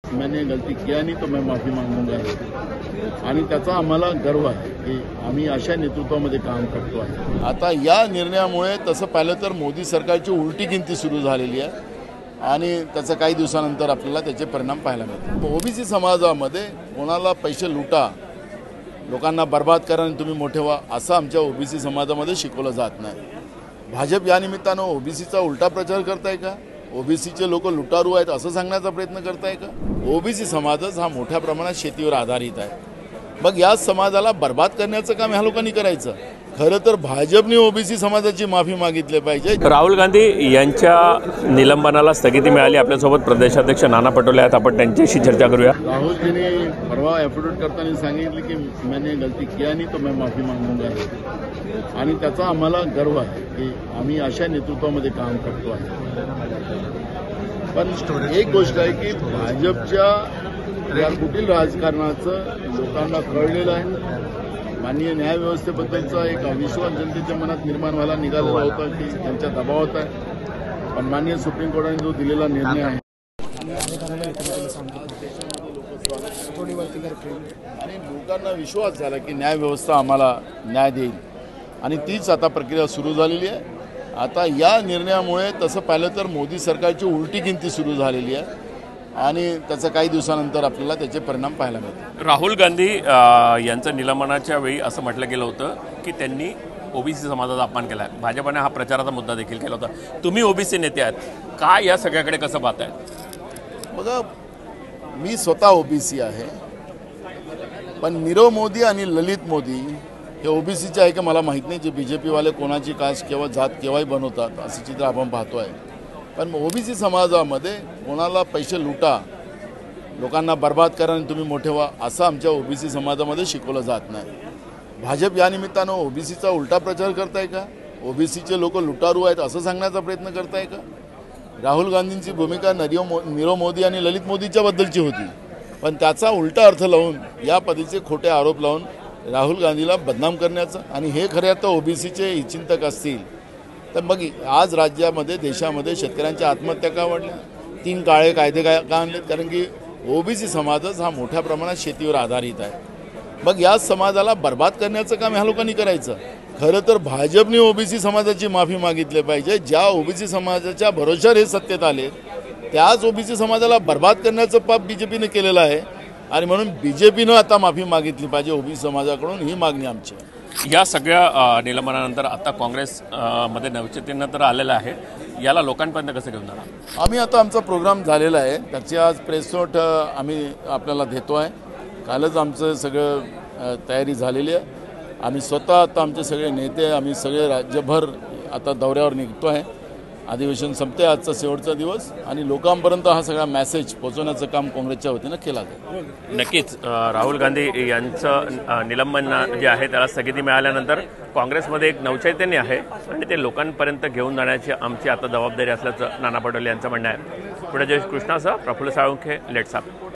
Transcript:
मैंने गलती किया नहीं तो मैं माफी मागूंगा आणि त्याचा आम्हाला गर्व आहे की आम्ही अशा नेतृत्वामध्ये काम करतो आहे। आता या निर्णयामुळे तसं पाहिलं तर मोदी सरकारची उलटी गिनती सुरू झालेली आहे आणि त्याचा काही दिवसानंतर आपल्याला त्याचे परिणाम पाहायला मिळतील। ओबीसी समाजामध्ये कोणाला पैसे लुटा, लोकांना बर्बाद करा आणि तुम्ही मोठे व्हा असं आमच्या ओबीसी समाजामध्ये शिकवलं जात नाही। भाजप या निमित्तानं ओबीसीचा उलटा प्रचार करताय का? ओबीसीचे लोक लुटारू आहेत असं सांगण्याचा प्रयत्न करताय का? ओबीसी समाजच हा मोठ्या प्रमाणात शेतीवर आधारित आहे। मग या समाजाला बर्बाद करण्याचं काम ह्या लोकांनी करायचं। खरं तर भाजपने ओबीसी समाजाची माफी मागितली पाहिजे। राहुल गांधी यांच्या निलंबनाला स्थगिती मिळाली। आपल्यासोबत प्रदेशाध्यक्ष नाना पटोले आहेत, आपण त्यांच्याशी चर्चा करूया। राहुल जी ने परवा एफिडेविट करताना सांगितलं की मैंने गलती किया नहीं तो मैं माफी मागूंगा आणि त्याचा आम्हाला गर्व आहे की आम्ही अशा नेतृत्वामध्ये काम करतो आहे। पण एक गोष्ट आहे की भाजपच्या या कुटील राजकारणाचं लोकांना कळलेलं आहे। माननीय न्यायव्यवस्थेबद्दलचा एक अविश्वास जनतेच्या मनात निर्माण व्हायला निघालेला होता की त्यांच्या दबावात आहे। पण माननीय सुप्रीम कोर्टाने जो दिलेला निर्णय आहे आणि लोकांना विश्वास झाला की न्यायव्यवस्था आम्हाला न्याय देईल आणि तीच आता प्रक्रिया सुरू झालेली आहे। आता या निर्णयामुळे तसं पाहिलं तर मोदी सरकारची उलटी गिनती सुरू झालेली आहे आणि त्याचा काही दिवसानंतर आपल्याला त्याचे परिणाम पाहायला मिळतील। राहुल गांधी यांचं निलंबनाच्या वेळी असं म्हटलं गेलं होतं की त्यांनी ओबीसी समाजाचा अपमान केला आहे। भाजपने हा प्रचाराचा मुद्दा देखील केला होता। तुम्ही ओबीसी नेते आहात, काय या सगळ्याकडे कसं पाहताय? बघा, मी स्वतः ओबीसी आहे, पण नीरव मोदी आणि ललित मोदी हे ओबीसीचे आहे का मला माहीत नाही। जे बीजेपीवाले कोणाची कास्ट किंवा जात केव्हाही बनवतात असं चित्र आपण पाहतोय। पण ओबीसी समाजामध्ये कोणाला पैसे लुटा, लोकांना बर्बाद करा आणि तुम्ही मोठे व्हा असं आमच्या ओबीसी समाजामध्ये शिकवलं जात नाही। भाजप या निमित्तानं ओबीसीचा उलटा प्रचार करताय का? ओबीसीचे लोक लुटारू आहेत असं सांगण्याचा प्रयत्न करताय का? राहुल गांधींची भूमिका नीरव मोदी आणि ललित मोदीच्या बद्दलची होती, पण त्याचा उलटा अर्थ लावून या पद्धतीचे खोटे आरोप लावून राहुल गांधीला बदनाम करण्याचं आणि हे खरे तर ओबीसीचे हितचिंतक असतील तर मग आज राज्यामध्ये देशामध्ये शेतकऱ्यांच्या आत्महत्या का वाढल्या? 3 काळे कायदे का आणलेत? कारण की ओबीसी समाजच हा मोठ्या प्रमाणात शेतीवर आधारित आहे। मग या समाजाला बर्बाद करण्याचं काम ह्या लोकांनी करायचं। खरं तर भाजपने ओबीसी समाजाची माफी मागितली पाहिजे। ज्या ओबीसी समाजाच्या भरोश्यावर हे सत्तेत आले त्याच ओबीसी समाजाला बर्बाद करण्याचं पाप बीजेपीने केलेलं आहे आणि म्हणून बीजेपीनं आता माफी मागितली पाहिजे ओबीसी समाजाकडून, ही मागणी आमची आहे। या सगळ्या निलंबनानंतर आता काँग्रेस मध्ये नवचैतन्य तर आलेलं आहे, याला लोकांपर्यंत कसं घेऊन जाणार? आम्ही आता आमचा प्रोग्राम झालेला आहे, त्याची आज प्रेस नोट आम्ही आपल्याला देतो आहे। कालच आमचं सगळं तयारी झालेली आहे। आम्ही स्वतः आता आमचे सगळे नेते आम्ही सगळे राज्यभर आता दौऱ्यावर निघतो आहे। अधिवेशन संपते, आजचा शेवटचा दिवस आणि लोकांपर्यंत हा सगळा मेसेज पोहोचवण्याचं काम काँग्रेसच्या वतीनं केलं जाईल। नक्कीच राहुल गांधी यांचं निलंबन जे आहे त्याला स्थगिती मिळाल्यानंतर काँग्रेसमध्ये एक नवचैतन्य आहे आणि ते लोकांपर्यंत घेऊन जाण्याची आमची आता जबाबदारी असल्याचं नाना पटोले यांचं म्हणणं आहे। पुढे जयेश कृष्णासह प्रफुल्ल साळुंखे, लेट्स अप।